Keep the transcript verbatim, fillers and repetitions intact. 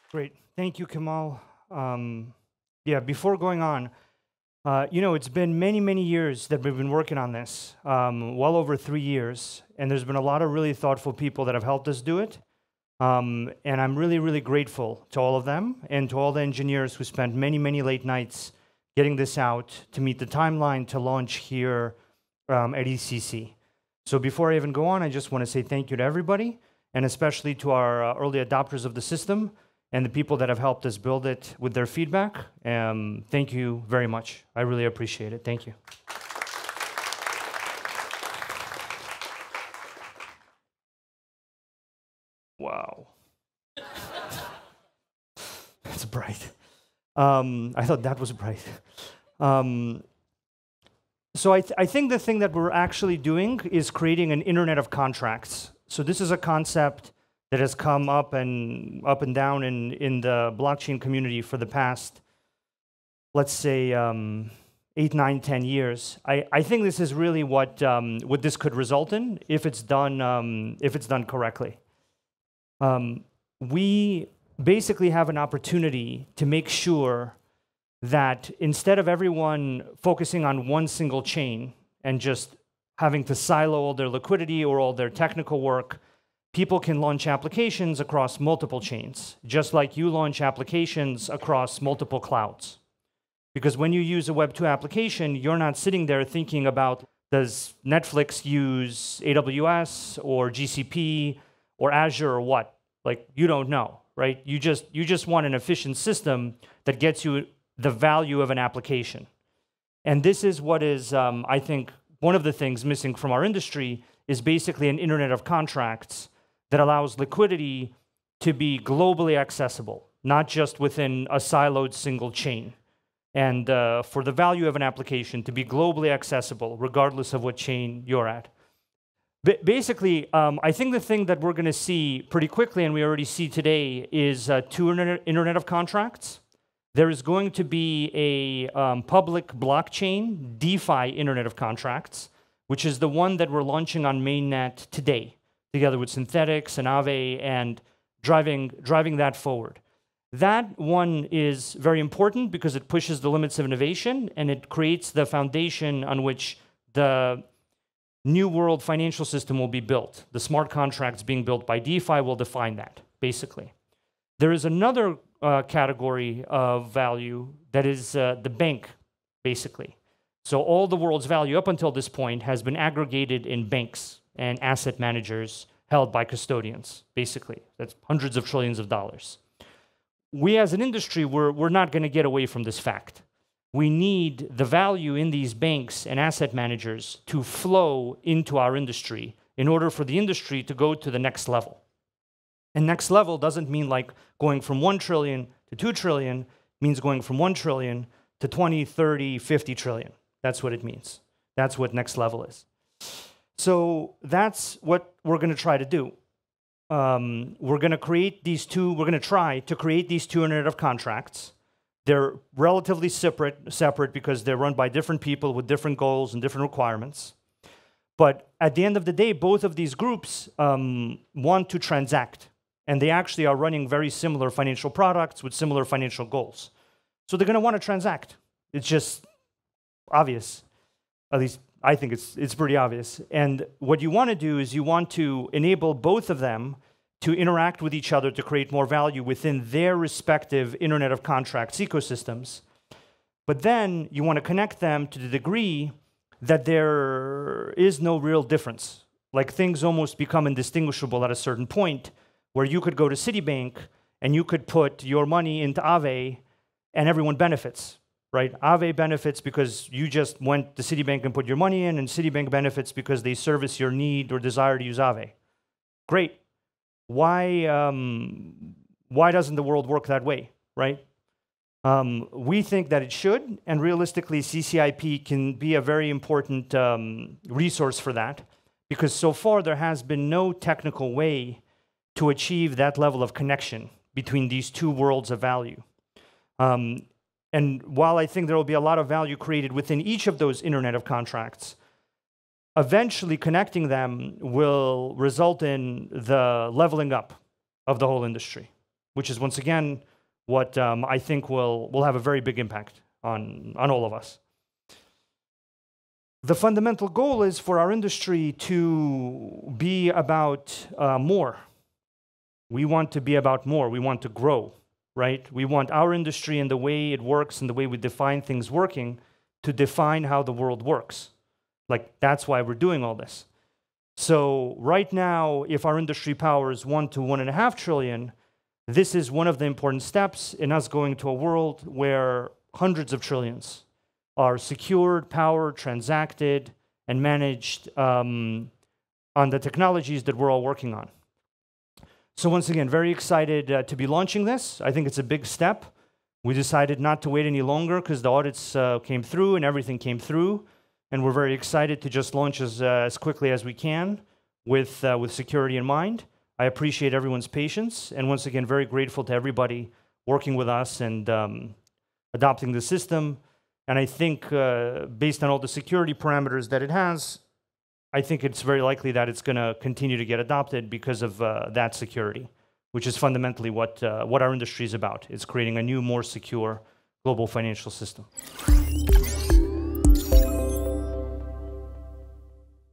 Great. Thank you, Kamal. Um, yeah, before going on, uh, you know, it's been many, many years that we've been working on this, um, well over three years, and there's been a lot of really thoughtful people that have helped us do it. Um, and I'm really, really grateful to all of them and to all the engineers who spent many, many late nights getting this out to meet the timeline to launch here um, at E T C C. So before I even go on, I just want to say thank you to everybody, and especially to our uh, early adopters of the system and the people that have helped us build it with their feedback. Um, thank you very much. I really appreciate it. Thank you. Wow. That's bright. Um, I thought that was bright. Um, so I, th I think the thing that we're actually doing is creating an internet of contracts. So this is a concept that has come up and up and down in, in the blockchain community for the past, let's say, um, eight, nine, ten years. I, I think this is really what, um, what this could result in if it's done, um, if it's done correctly. Um, we basically have an opportunity to make sure that instead of everyone focusing on one single chain and just having to silo all their liquidity or all their technical work, people can launch applications across multiple chains, just like you launch applications across multiple clouds. Because when you use a Web two application, you're not sitting there thinking about, does Netflix use A W S or G C P or Azure or what? Like, you don't know, right? You just, you just want an efficient system that gets you the value of an application. And this is what is, um, I think, one of the things missing from our industry is basically an internet of contracts that allows liquidity to be globally accessible, not just within a siloed single chain. And uh, for the value of an application to be globally accessible, regardless of what chain you're at. B basically, um, I think the thing that we're going to see pretty quickly, and we already see today, is uh, two internet, internet of contracts. There is going to be a um, public blockchain DeFi internet of contracts, which is the one that we're launching on mainnet today, together with Synthetics and Aave, and driving, driving that forward. That one is very important because it pushes the limits of innovation, and it creates the foundation on which the new world financial system will be built. The smart contracts being built by DeFi will define that, basically. There is another uh, category of value that is uh, the bank, basically. So all the world's value up until this point has been aggregated in banks and asset managers held by custodians, basically. That's hundreds of trillions of dollars. We as an industry, we're, we're not going to get away from this fact. We need the value in these banks and asset managers to flow into our industry in order for the industry to go to the next level. And next level doesn't mean like going from one trillion to two trillion, it means going from one trillion to twenty, thirty, fifty trillion. That's what it means. That's what next level is. So that's what we're going to try to do. Um, we're going to create these two, we're going to try to create these two internet of contracts. They're relatively separate, separate because they're run by different people with different goals and different requirements. But at the end of the day, both of these groups um, want to transact. And they actually are running very similar financial products with similar financial goals. So they're going to want to transact. It's just obvious. At least I think it's, it's pretty obvious. And what you want to do is you want to enable both of them to interact with each other to create more value within their respective Internet of Contracts ecosystems. But then you want to connect them to the degree that there is no real difference. Like things almost become indistinguishable at a certain point where you could go to Citibank and you could put your money into Aave and everyone benefits, right? Aave benefits because you just went to Citibank and put your money in, and Citibank benefits because they service your need or desire to use Aave. Great. Why, um, why doesn't the world work that way, right? Um, we think that it should, and realistically, C C I P can be a very important um, resource for that, because so far there has been no technical way to achieve that level of connection between these two worlds of value. Um, and while I think there will be a lot of value created within each of those Internet of Contracts, eventually connecting them will result in the leveling up of the whole industry. which is once again what um, I think will, will have a very big impact on, on all of us. The fundamental goal is for our industry to be about uh, more. We want to be about more. We want to grow, right? We want our industry and the way it works and the way we define things working to define how the world works. Like, that's why we're doing all this. So right now, if our industry power is one to one and a half trillion, this is one of the important steps in us going to a world where hundreds of trillions are secured, powered, transacted, and managed um, on the technologies that we're all working on. So once again, very excited uh, to be launching this. I think it's a big step. We decided not to wait any longer because the audits uh, came through and everything came through. And we're very excited to just launch as, uh, as quickly as we can with, uh, with security in mind. I appreciate everyone's patience. And once again, very grateful to everybody working with us and um, adopting the system. And I think uh, based on all the security parameters that it has, I think it's very likely that it's going to continue to get adopted because of uh, that security, which is fundamentally what, uh, what our industry is about. It's creating a new, more secure global financial system.